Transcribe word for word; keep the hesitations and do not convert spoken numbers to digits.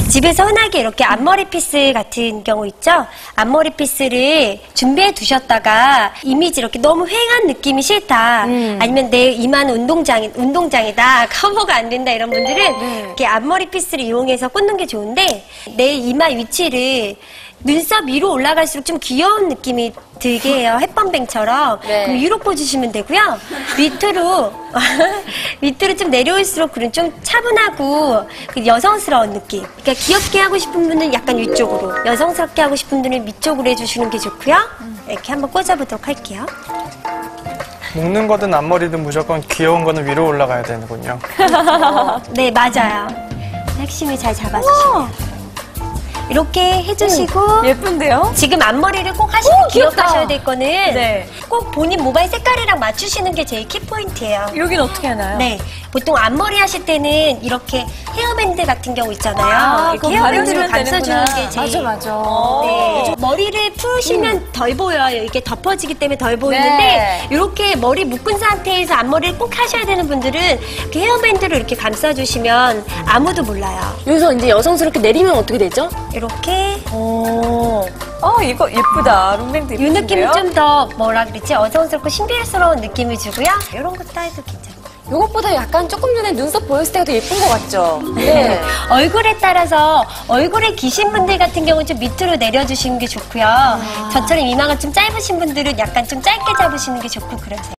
집에서 흔하게 이렇게 앞머리 피스 같은 경우 있죠? 앞머리 피스를 준비해 두셨다가 이미지 이렇게 너무 휑한 느낌이 싫다. 음. 아니면 내 이마는 운동장이, 운동장이다. 커버가 안 된다. 이런 분들은 네. 이렇게 앞머리 피스를 이용해서 꽂는 게 좋은데 내 이마 위치를 눈썹 위로 올라갈수록 좀 귀여운 느낌이 들게 해요. 햇번뱅처럼. 네. 그럼 위로 꽂으시면 되고요. 밑으로 밑으로 좀 내려올수록 그런 좀 차분하고 그 여성스러운 느낌. 그러니까 귀엽게 하고 싶은 분은 약간 위쪽으로, 여성스럽게 하고 싶은 분은 밑쪽으로 해주시는 게 좋고요. 이렇게 한번 꽂아보도록 할게요. 묶는 거든 앞머리든 무조건 귀여운 거는 위로 올라가야 되는군요. 네, 맞아요. 핵심을 잘 잡아주시면. 이렇게 해주시고 오, 예쁜데요? 지금 앞머리를 꼭 하시고 오, 기억하셔야 될 거는 네. 꼭 본인 모발 색깔이랑 맞추시는 게 제일 키포인트예요. 여긴 어떻게 하나요? 네, 보통 앞머리 하실 때는 이렇게 헤어밴드 같은 경우 있잖아요. 아, 이렇게 헤어밴드로 감싸주는 되는구나. 게 제일 맞아, 맞아. 네, 머리를 푸시면 음. 덜 보여요. 이게 덮어지기 때문에 덜 보이는데 네. 이렇게 머리 묶은 상태에서 앞머리를 꼭 하셔야 되는 분들은 이렇게 헤어밴드로 이렇게 감싸주시면 아무도 몰라요. 여기서 이제 여성스럽게 내리면 어떻게 되죠? 이렇게 오. 어, 이거 예쁘다. 롱뱅도 이 예쁜데요? 느낌은 좀 더 뭐라 그랬지? 어정스럽고 신비스러운 느낌을 주고요. 이런 것도 해도 괜찮아요. 이것보다 약간 조금 전에 눈썹 보였을 때가 더 예쁜 것 같죠? 네. 얼굴에 따라서 얼굴에 기신 분들 같은 경우는 좀 밑으로 내려주시는 게 좋고요. 아. 저처럼 이마가 좀 짧으신 분들은 약간 좀 짧게 잡으시는 게 좋고 그러세요.